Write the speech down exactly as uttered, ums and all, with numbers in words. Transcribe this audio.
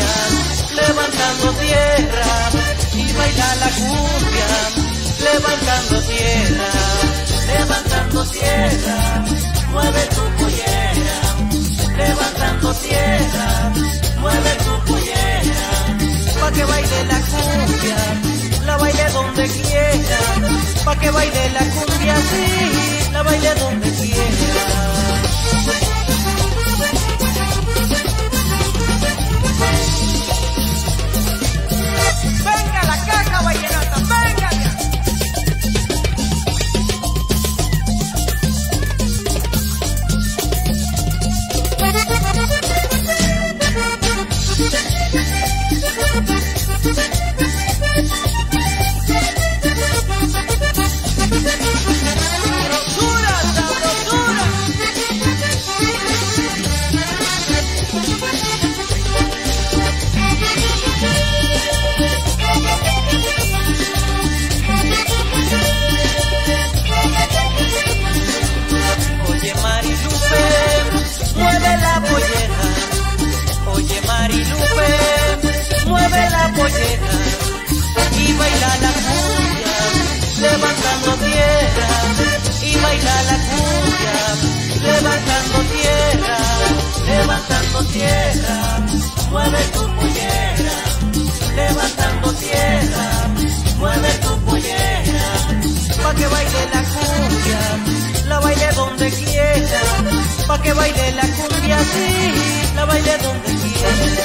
cumbia, levantando tierra y baila la cumbia, levantando tierra, levantando tierra, mueve tu pollera, levantando tierra, mueve tu pollera, pa' que baile la cumbia, la baile donde quiera, pa' que baile la cumbia, sí, la baile donde quiera. Venga la caja vallenata, venga. Y baila la cumbia, levantando tierra, y baila la cumbia, levantando tierra, levantando tierra, mueve tu pollera, levantando tierra, mueve tu pollera, pa' que baile la cumbia, la baile donde quiera, pa' que baile la cumbia, sí, la baile donde quiera.